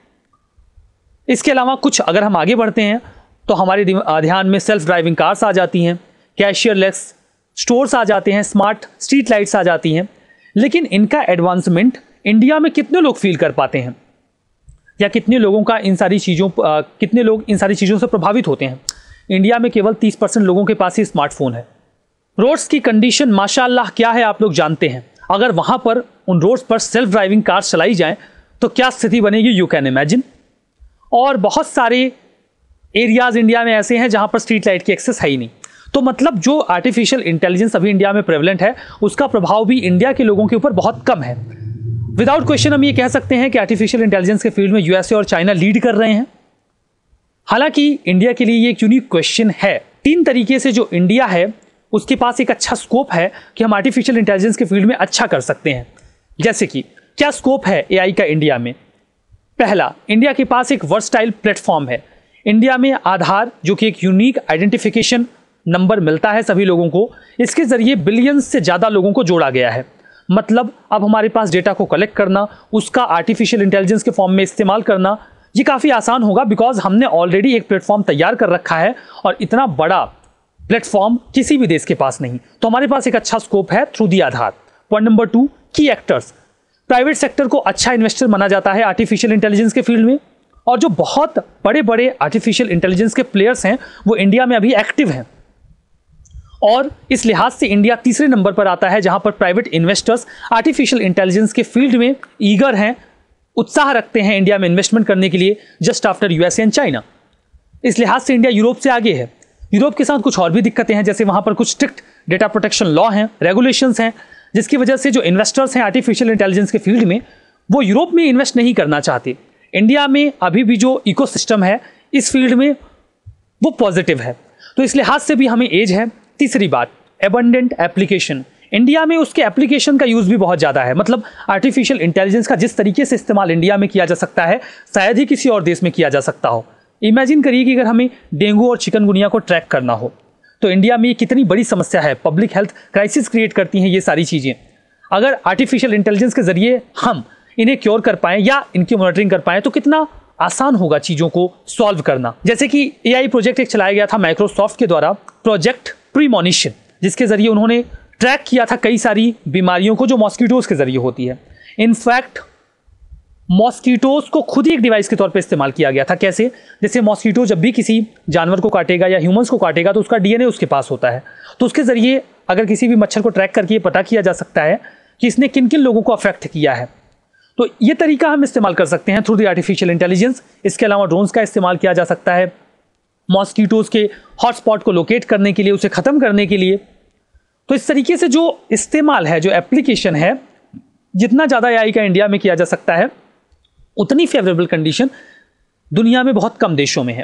Speaker 1: इसके अलावा कुछ अगर हम आगे बढ़ते हैं तो हमारे ध्यान में सेल्फ ड्राइविंग कार्स आ जाती हैं, कैशियरलेस स्टोर्स आ जाते हैं, स्मार्ट स्ट्रीट लाइट्स आ जाती हैं। लेकिन इनका एडवांसमेंट इंडिया में कितने लोग फील कर पाते हैं, या कितने लोगों का इन सारी चीज़ों कितने लोग इन सारी चीज़ों से प्रभावित होते हैं? इंडिया में केवल तीस परसेंट लोगों के पास ही स्मार्टफोन है। रोड्स की कंडीशन माशाअल्लाह क्या है आप लोग जानते हैं। अगर वहाँ पर उन रोड्स पर सेल्फ ड्राइविंग कार्स चलाई जाएं तो क्या स्थिति बनेगी, यू कैन इमेजिन। और बहुत सारे एरियाज इंडिया में ऐसे हैं जहाँ पर स्ट्रीट लाइट की एक्सेस है ही नहीं। तो मतलब जो आर्टिफिशियल इंटेलिजेंस अभी इंडिया में प्रेवलेंट है उसका प्रभाव भी इंडिया के लोगों के ऊपर बहुत कम है। विदाउट क्वेश्चन हम ये कह सकते हैं कि आर्टिफिशियल इंटेलिजेंस के फील्ड में यूएसए और चाइना लीड कर रहे हैं। हालांकि इंडिया के लिए ये एक यूनिक क्वेश्चन है। तीन तरीके से जो इंडिया है उसके पास एक अच्छा स्कोप है कि हम आर्टिफिशियल इंटेलिजेंस के फील्ड में अच्छा कर सकते हैं। जैसे कि क्या स्कोप है एआई का इंडिया में? पहला, इंडिया के पास एक वर्सटाइल प्लेटफॉर्म है। इंडिया में आधार जो कि एक यूनिक आइडेंटिफिकेशन नंबर मिलता है सभी लोगों को, इसके जरिए बिलियंस से ज़्यादा लोगों को जोड़ा गया है। मतलब अब हमारे पास डेटा को कलेक्ट करना, उसका आर्टिफिशियल इंटेलिजेंस के फॉर्म में इस्तेमाल करना, ये काफ़ी आसान होगा बिकॉज हमने ऑलरेडी एक प्लेटफॉर्म तैयार कर रखा है और इतना बड़ा प्लेटफॉर्म किसी भी देश के पास नहीं। तो हमारे पास एक अच्छा स्कोप है through the Aadhaar. Point number two, key actors. Private sector को अच्छा इन्वेस्टर माना जाता है आर्टिफिशियल इंटेलिजेंस के फील्ड में, और जो बहुत बड़े बड़े आर्टिफिशियल इंटेलिजेंस के प्लेयर्स हैं वो इंडिया में अभी एक्टिव हैं। और इस लिहाज से इंडिया तीसरे नंबर पर आता है जहां पर प्राइवेट इन्वेस्टर्स आर्टिफिशियल इंटेलिजेंस के फील्ड में ईगर हैं, उत्साह रखते हैं इंडिया में इन्वेस्टमेंट करने के लिए, just after USA and China. इस लिहाज से इंडिया यूरोप से आगे है। यूरोप के साथ कुछ और भी दिक्कतें हैं, जैसे वहां पर कुछ स्ट्रिक्ट डेटा प्रोटेक्शन लॉ हैं, रेगुलेशंस हैं, जिसकी वजह से जो इन्वेस्टर्स हैं आर्टिफिशियल इंटेलिजेंस के फील्ड में वो यूरोप में इन्वेस्ट नहीं करना चाहते। इंडिया में अभी भी जो इकोसिस्टम है इस फील्ड में वो पॉजिटिव है, तो इस लिहाज से भी हमें एज है। तीसरी बात, एबंडेंट एप्लीकेशन। इंडिया में उसके एप्लीकेशन का यूज भी बहुत ज़्यादा है। मतलब आर्टिफिशियल इंटेलिजेंस का जिस तरीके से इस्तेमाल इंडिया में किया जा सकता है शायद ही किसी और देश में किया जा सकता हो। इमेजिन करिए कि अगर हमें डेंगू और चिकनगुनिया को ट्रैक करना हो तो इंडिया में ये कितनी बड़ी समस्या है, पब्लिक हेल्थ क्राइसिस क्रिएट करती हैं ये सारी चीज़ें। अगर आर्टिफिशियल इंटेलिजेंस के जरिए हम इन्हें क्योर कर पाएँ या इनकी मॉनिटरिंग कर पाएँ तो कितना आसान होगा चीज़ों को सॉल्व करना। जैसे कि एआई प्रोजेक्ट एक चलाया गया था माइक्रोसॉफ्ट के द्वारा, प्रोजेक्ट प्रीमोनिशन, जिसके जरिए उन्होंने ट्रैक किया था कई सारी बीमारियों को जो मॉस्किटोज के जरिए होती है। इनफैक्ट मॉस्किटोज को खुद ही एक डिवाइस के तौर पे इस्तेमाल किया गया था। कैसे? जैसे मॉस्किटो जब भी किसी जानवर को काटेगा या ह्यूमंस को काटेगा तो उसका डीएनए उसके पास होता है, तो उसके जरिए अगर किसी भी मच्छर को ट्रैक करके ये पता किया जा सकता है कि इसने किन किन लोगों को अफेक्ट किया है। तो ये तरीका हम इस्तेमाल कर सकते हैं थ्रू द आर्टिफिशियल इंटेलिजेंस। इसके अलावा ड्रोन्स का इस्तेमाल किया जा सकता है मॉस्किटोज के हॉटस्पॉट को लोकेट करने के लिए, उसे ख़त्म करने के लिए। तो इस तरीके से जो इस्तेमाल है, जो एप्लीकेशन है, जितना ज़्यादा एआई का इंडिया में किया जा सकता है उतनी फेवरेबल कंडीशन दुनिया में बहुत कम देशों में है।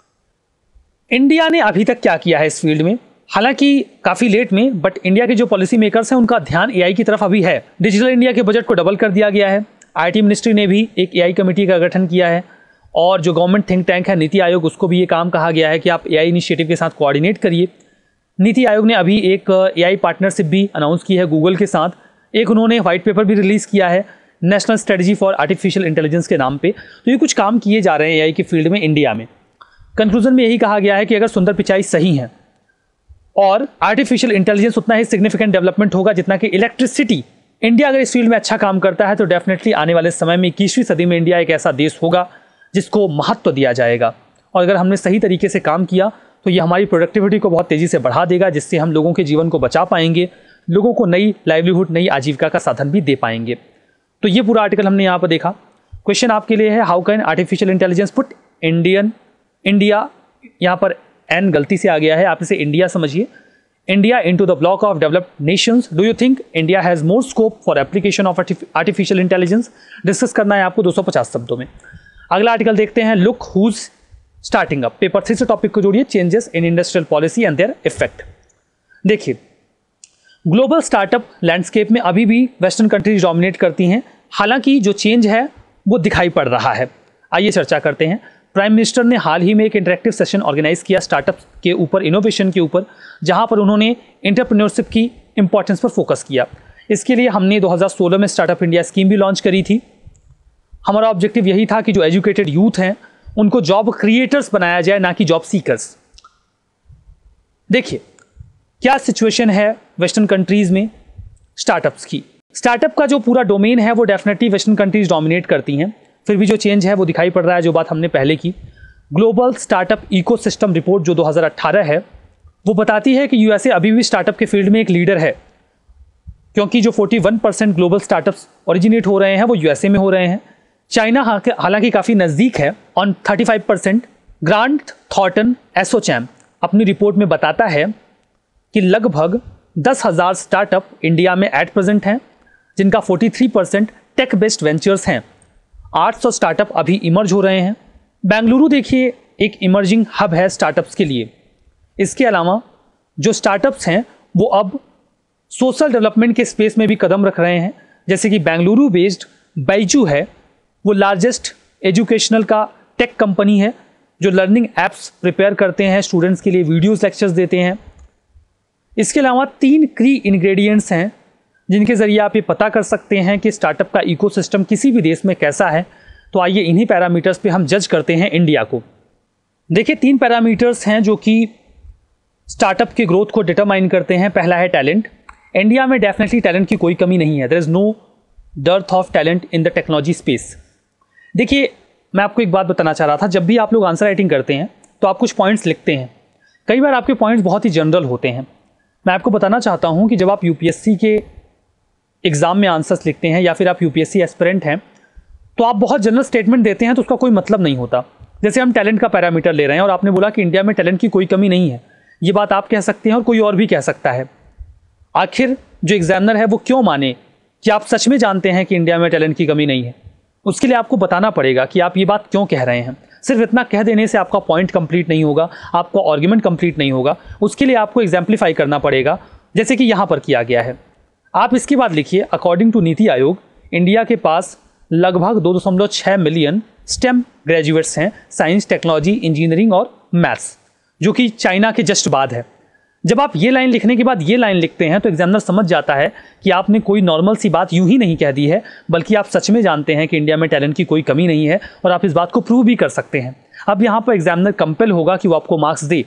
Speaker 1: इंडिया ने अभी तक क्या किया है इस फील्ड में? हालांकि काफ़ी लेट में, बट इंडिया के जो पॉलिसी मेकर्स हैं उनका ध्यान एआई की तरफ अभी है। डिजिटल इंडिया के बजट को डबल कर दिया गया है। आईटी मिनिस्ट्री ने भी एक एआई कमेटी का गठन किया है, और जो गवर्नमेंट थिंक टैंक है नीति आयोग, उसको भी ये काम कहा गया है कि आप एआई इनिशिएटिव के साथ कोऑर्डिनेट करिए। नीति आयोग ने अभी एक एआई पार्टनरशिप भी अनाउंस की है गूगल के साथ। एक उन्होंने व्हाइट पेपर भी रिलीज़ किया है national strategy for artificial intelligence के नाम पे। तो ये कुछ काम किए जा रहे हैं एआई की फील्ड में इंडिया में। कंक्लूजन में यही कहा गया है कि अगर सुंदर पिचाई सही है और आर्टिफिशियल इंटेलिजेंस उतना ही सिग्निफिकेंट डेवलपमेंट होगा जितना कि इलेक्ट्रिसिटी, इंडिया अगर इस फील्ड में अच्छा काम करता है तो डेफिनेटली आने वाले समय में इक्कीसवीं सदी में इंडिया एक ऐसा देश होगा जिसको महत्व दिया जाएगा। और अगर हमने सही तरीके से काम किया तो ये हमारी प्रोडक्टिविटी को बहुत तेज़ी से बढ़ा देगा, जिससे हम लोगों के जीवन को बचा पाएंगे, लोगों को नई लाइवलीहुड, नई आजीविका का साधन भी दे पाएंगे। तो ये पूरा आर्टिकल हमने यहाँ पर देखा। क्वेश्चन आपके लिए है, how can artificial intelligence put Indian India, यहाँ पर एन गलती से आ गया है, आप इसे इंडिया समझिए, India into the block of developed nations. Do you think India has more scope for application of artificial intelligence? Discuss करना है आपको दो सौ पचास शब्दों में। अगला आर्टिकल देखते हैं, look who's starting up. Paper three से टॉपिक को जोड़िए, changes in industrial policy and their effect. देखिए, ग्लोबल स्टार्टअप लैंडस्केप में अभी भी वेस्टर्न कंट्रीज डोमिनेट करती हैं, हालांकि जो चेंज है वो दिखाई पड़ रहा है। आइए चर्चा करते हैं। प्राइम मिनिस्टर ने हाल ही में एक इंटरेक्टिव सेशन ऑर्गेनाइज किया स्टार्टअप के ऊपर, इनोवेशन के ऊपर, जहां पर उन्होंने एंटरप्रेन्योरशिप की इंपॉर्टेंस पर फोकस किया। इसके लिए हमने दो हज़ार सोलह में स्टार्टअप इंडिया स्कीम भी लॉन्च करी थी। हमारा ऑब्जेक्टिव यही था कि जो एजुकेटेड यूथ हैं उनको जॉब क्रिएटर्स बनाया जाए, ना कि जॉब सीकर्स। देखिए क्या सिचुएशन है वेस्टर्न कंट्रीज में स्टार्टअप्स की। स्टार्टअप का जो पूरा डोमेन है वो डेफिनेटली वेस्टर्न कंट्रीज डोमिनेट करती हैं, फिर भी जो चेंज है वो दिखाई पड़ रहा है, जो बात हमने पहले की। ग्लोबल स्टार्टअप इकोसिस्टम रिपोर्ट जो दो हज़ार अठारह है वो बताती है कि यूएसए अभी भी स्टार्टअप के फील्ड में एक लीडर है, क्योंकि जो इकतालीस परसेंट ग्लोबल स्टार्टअप्स ओरिजिनेट हो रहे हैं वो यूएसए में हो रहे हैं। चाइना हालांकि काफ़ी नज़दीक है ऑन पैंतीस परसेंट। ग्रांट थॉर्टन एसोचैम अपनी रिपोर्ट में बताता है कि लगभग दस हज़ार स्टार्टअप इंडिया में एट प्रेजेंट हैं, जिनका तैंतालीस परसेंट टेक बेस्ड वेंचर्स हैं। आठ सौ स्टार्टअप अभी इमर्ज हो रहे हैं। बेंगलुरु देखिए एक इमर्जिंग हब है स्टार्टअप्स के लिए। इसके अलावा जो स्टार्टअप्स हैं वो अब सोशल डेवलपमेंट के स्पेस में भी कदम रख रहे हैं, जैसे कि बेंगलुरु बेस्ड बाइजू है, वो लार्जेस्ट एजुकेशनल का टेक कंपनी है जो लर्निंग एप्स प्रिपेयर करते हैं स्टूडेंट्स के लिए, वीडियोस लेक्चर्स देते हैं। इसके अलावा तीन की इंग्रेडिएंट्स हैं जिनके ज़रिए आप ये पता कर सकते हैं कि स्टार्टअप का इकोसिस्टम किसी भी देश में कैसा है। तो आइए इन्हीं पैरामीटर्स पे हम जज करते हैं इंडिया को। देखिए तीन पैरामीटर्स हैं जो कि स्टार्टअप की ग्रोथ को डिटरमाइन करते हैं। पहला है टैलेंट। इंडिया में डेफिनेटली टैलेंट की कोई कमी नहीं है, there is no dearth of talent in the technology space. देखिए मैं आपको एक बात बताना चाह रहा था, जब भी आप लोग आंसर राइटिंग करते हैं तो आप कुछ पॉइंट्स लिखते हैं, कई बार आपके पॉइंट्स बहुत ही जनरल होते हैं। मैं आपको बताना चाहता हूं कि जब आप यूपीएससी के एग्ज़ाम में आंसर्स लिखते हैं या फिर आप यूपीएससी एस्पिरेंट हैं तो आप बहुत जनरल स्टेटमेंट देते हैं तो उसका कोई मतलब नहीं होता। जैसे हम टैलेंट का पैरामीटर ले रहे हैं और आपने बोला कि इंडिया में टैलेंट की कोई कमी नहीं है, ये बात आप कह सकते हैं और कोई और भी कह सकता है। आखिर जो एग्जामिनर है वो क्यों माने कि आप सच में जानते हैं कि इंडिया में टैलेंट की कमी नहीं है? उसके लिए आपको बताना पड़ेगा कि आप ये बात क्यों कह रहे हैं। सिर्फ इतना कह देने से आपका पॉइंट कंप्लीट नहीं होगा, आपका आर्ग्यूमेंट कंप्लीट नहीं होगा। उसके लिए आपको एग्जाम्पलीफाई करना पड़ेगा, जैसे कि यहाँ पर किया गया है। आप इसके बाद लिखिए, according to NITI Aayog India के पास लगभग दो दशमलव छः मिलियन स्टेम ग्रेजुएट्स हैं, साइंस, टेक्नोलॉजी, इंजीनियरिंग और मैथ्स, जो कि चाइना के जस्ट बाद है। जब आप ये लाइन लिखने के बाद ये लाइन लिखते हैं तो एग्जामिनर समझ जाता है कि आपने कोई नॉर्मल सी बात यूं ही नहीं कह दी है, बल्कि आप सच में जानते हैं कि इंडिया में टैलेंट की कोई कमी नहीं है और आप इस बात को प्रूव भी कर सकते हैं। अब यहाँ पर एग्जामिनर कंपेल होगा कि वो आपको मार्क्स दे।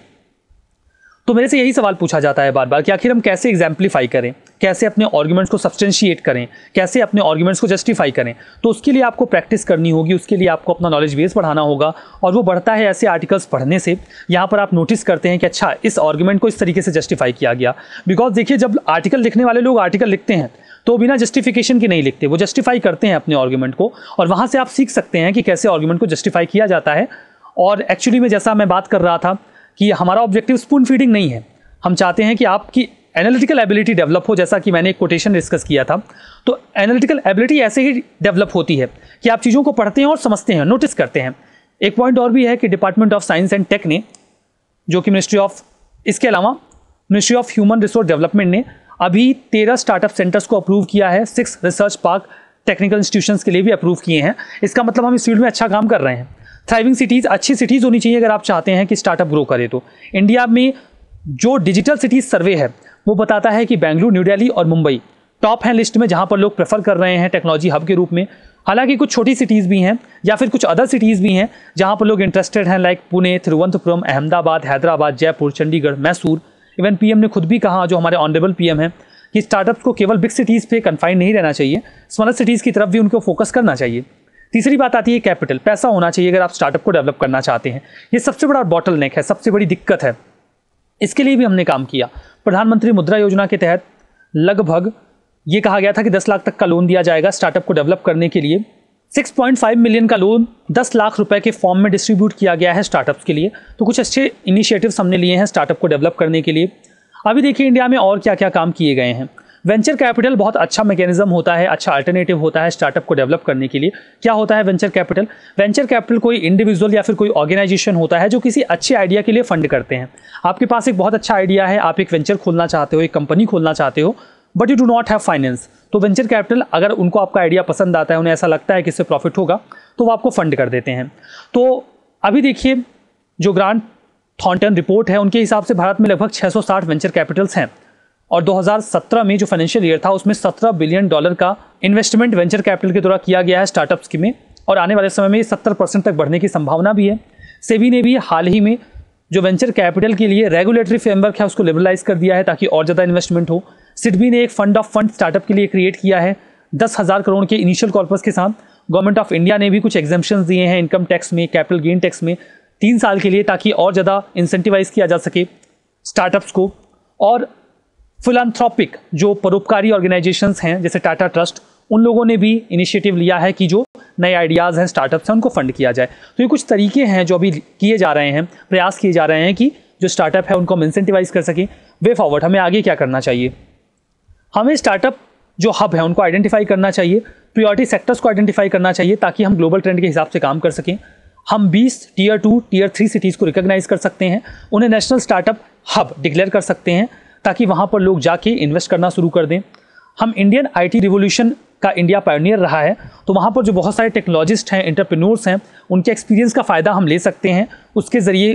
Speaker 1: तो मेरे से यही सवाल पूछा जाता है बार बार कि आखिर हम कैसे एग्जाम्पलीफाई करें, कैसे अपने आर्ग्यूमेंट्स को सब्सटेंशिएट करें, कैसे अपने आर्ग्यूमेंट्स को जस्टिफाई करें। तो उसके लिए आपको प्रैक्टिस करनी होगी, उसके लिए आपको अपना नॉलेज बेस बढ़ाना होगा, और वो बढ़ता है ऐसे आर्टिकल्स पढ़ने से। यहाँ पर आप नोटिस करते हैं कि अच्छा इस आर्ग्यूमेंट को इस तरीके से जस्टिफाई किया गया। बिकॉज देखिए जब आर्टिकल लिखने वाले लोग आर्टिकल लिखते हैं तो बिना जस्टिफिकेशन के नहीं लिखते, वो जस्टिफाई करते हैं अपने आर्ग्यूमेंट को, और वहाँ से आप सीख सकते हैं कि कैसे आर्ग्यूमेंट को जस्टिफाई किया जाता है। और एक्चुअली में जैसा मैं बात कर रहा था कि हमारा ऑब्जेक्टिव स्पून फीडिंग नहीं है, हम चाहते हैं कि आपकी एनालिटिकल एबिलिटी डेवलप हो। जैसा कि मैंने एक कोटेशन डिस्कस किया था, तो एनालिटिकल एबिलिटी ऐसे ही डेवलप होती है कि आप चीज़ों को पढ़ते हैं और समझते हैं, नोटिस करते हैं। एक पॉइंट और भी है कि department of science and tech ने, जो कि मिनिस्ट्री ऑफ, इसके अलावा ministry of human resource development ने अभी तेरह स्टार्टअप सेंटर्स को अप्रूव किया है, six research park technical institutions के लिए भी अप्रूव किए हैं। इसका मतलब हम इस फील्ड में अच्छा काम कर रहे हैं। थ्राइविंग सिटीज़, अच्छी सिटीज़ होनी चाहिए अगर आप चाहते हैं कि स्टार्टअप ग्रो करे। तो इंडिया में जो डिजिटल सिटीज सर्वे है वो बताता है कि बेंगलुरु, न्यू दिल्ली और मुंबई टॉप हैं लिस्ट में, जहां पर लोग प्रेफर कर रहे हैं टेक्नोलॉजी हब के रूप में। हालांकि कुछ छोटी सिटीज़ भी हैं या फिर कुछ अदर सिटीज़ भी हैं जहां पर लोग इंटरेस्टेड हैं, like Pune, Thiruvananthapuram, Ahmedabad, Hyderabad, Jaipur, Chandigarh, Mysore. Even PM ने खुद भी कहा, जो हमारे ऑनरेबल पीएम हैं, कि स्टार्टअप्स को केवल बिग सिटीज़ पे कन्फाइन नहीं रहना चाहिए, स्मॉलर सिटीज़ की तरफ भी उनको फोकस करना चाहिए। तीसरी बात आती है कैपिटल, पैसा होना चाहिए अगर आप स्टार्टअप को डेवलप करना चाहते हैं। ये सबसे बड़ा बॉटल नेक है, सबसे बड़ी दिक्कत है। इसके लिए भी हमने काम किया। प्रधानमंत्री मुद्रा योजना के तहत लगभग ये कहा गया था कि दस लाख तक का लोन दिया जाएगा स्टार्टअप को डेवलप करने के लिए। छह पॉइंट पाँच मिलियन का लोन दस लाख रुपए के फॉर्म में डिस्ट्रीब्यूट किया गया है स्टार्टअप्स के लिए। तो कुछ अच्छे इनिशिएटिव्स हमने लिए हैं स्टार्टअप को डेवलप करने के लिए। अभी देखिए इंडिया में और क्या क्या काम किए गए हैं। वेंचर कैपिटल बहुत अच्छा मैकेनिज्म होता है, अच्छा अल्टरनेटिव होता है स्टार्टअप को डेवलप करने के लिए। क्या होता है वेंचर कैपिटल? वेंचर कैपिटल कोई इंडिविजुअल या फिर कोई ऑर्गेनाइजेशन होता है जो किसी अच्छे आइडिया के लिए फंड करते हैं। आपके पास एक बहुत अच्छा आइडिया है, आप एक वेंचर खोलना चाहते हो, एक कंपनी खोलना चाहते हो, but you do not have finance. तो वेंचर कैपिटल, अगर उनको आपका आइडिया पसंद आता है, उन्हें ऐसा लगता है कि इससे प्रॉफिट होगा, तो वो आपको फंड कर देते हैं। तो अभी देखिए जो ग्रांट थॉर्नटन रिपोर्ट है उनके हिसाब से भारत में लगभग छह सौ साठ वेंचर कैपिटल्स हैं और दो हज़ार सत्रह में जो फाइनेंशियल ईयर था उसमें सत्रह बिलियन डॉलर का इन्वेस्टमेंट वेंचर कैपिटल के द्वारा किया गया है स्टार्टअप्स की में, और आने वाले समय में ये सत्तर परसेंट तक बढ़ने की संभावना भी है। सेबी ने भी हाल ही में जो वेंचर कैपिटल के लिए रेगुलेटरी फ्रेमवर्क है उसको लिबरलाइज कर दिया है ताकि और ज़्यादा इन्वेस्टमेंट हो। सिडबी ने एक फंड ऑफ फंड स्टार्टअप के लिए क्रिएट किया है दस हज़ार करोड़ के इनिशियल कॉर्पस के साथ। गवर्नमेंट ऑफ इंडिया ने भी कुछ एग्जेम्पशंस दिए हैं इनकम टैक्स में, कैपिटल गेन टैक्स में तीन साल के लिए, ताकि और ज़्यादा इंसेंटिवाइज किया जा सके स्टार्टअप्स को। और फिलैंथ्रोपिक जो परोपकारी ऑर्गेनाइजेशंस हैं जैसे टाटा ट्रस्ट, उन लोगों ने भी इनिशिएटिव लिया है कि जो नए आइडियाज़ हैं स्टार्टअप्स हैं उनको फंड किया जाए। तो ये कुछ तरीके हैं जो अभी किए जा रहे हैं, प्रयास किए जा रहे हैं कि जो स्टार्टअप है उनको हम इंसेंटिवाइज कर सकें। वे फॉरवर्ड हमें आगे क्या करना चाहिए? हमें स्टार्टअप जो हब है उनको आइडेंटिफाई करना चाहिए, प्रायोरिटी सेक्टर्स को आइडेंटिफाई करना चाहिए ताकि हम ग्लोबल ट्रेंड के हिसाब से काम कर सकें। हम बीस tier two tier three cities को रिकॉग्नाइज कर सकते हैं, उन्हें नेशनल स्टार्टअप हब डिक्लेयर कर सकते हैं ताकि वहाँ पर लोग जाके इन्वेस्ट करना शुरू कर दें। हम इंडियन आईटी रिवोल्यूशन का इंडिया पायनियर रहा है, तो वहाँ पर जो बहुत सारे टेक्नोलॉजिस्ट हैं, एंटरप्रेन्योर्स हैं, उनके एक्सपीरियंस का फ़ायदा हम ले सकते हैं। उसके ज़रिए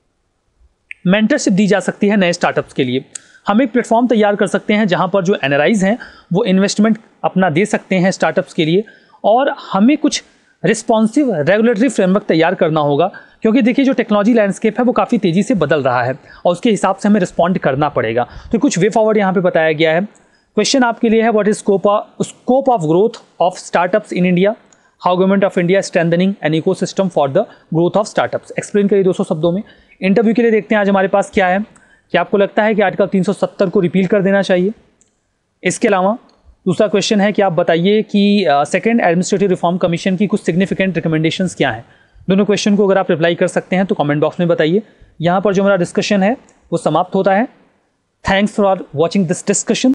Speaker 1: मेंटरशिप दी जा सकती है नए स्टार्टअप्स के लिए। हम एक प्लेटफॉर्म तैयार कर सकते हैं जहाँ पर जो एनआरआईज हैं वो इन्वेस्टमेंट अपना दे सकते हैं स्टार्टअप्स के लिए। और हमें कुछ रिस्पॉन्सिव रेगुलेटरी फ्रेमवर्क तैयार करना होगा, क्योंकि देखिए जो टेक्नोलॉजी लैंडस्केप है वो काफ़ी तेज़ी से बदल रहा है और उसके हिसाब से हमें रिस्पॉन्ड करना पड़ेगा। तो कुछ वे फॉरवर्ड यहाँ पे बताया गया है। क्वेश्चन आपके लिए है, what is scope scope of growth of startups in India, how government of India strengthening an ecosystem for the growth of startups. Explain करिए दो सौ शब्दों में। इंटरव्यू के लिए देखते हैं आज हमारे पास क्या है। क्या आपको लगता है कि आर्टिकल तीन सौ सत्तर को रिपील कर देना चाहिए? इसके अलावा दूसरा क्वेश्चन है कि आप बताइए कि सेकंड एडमिनिस्ट्रेटिव रिफॉर्म कमीशन की कुछ सिग्निफिकेंट रिकमेंडेशंस क्या हैं। दोनों क्वेश्चन को अगर आप रिप्लाई कर सकते हैं तो कमेंट बॉक्स में बताइए। यहाँ पर जो हमारा डिस्कशन है वो समाप्त होता है। Thanks for watching this discussion.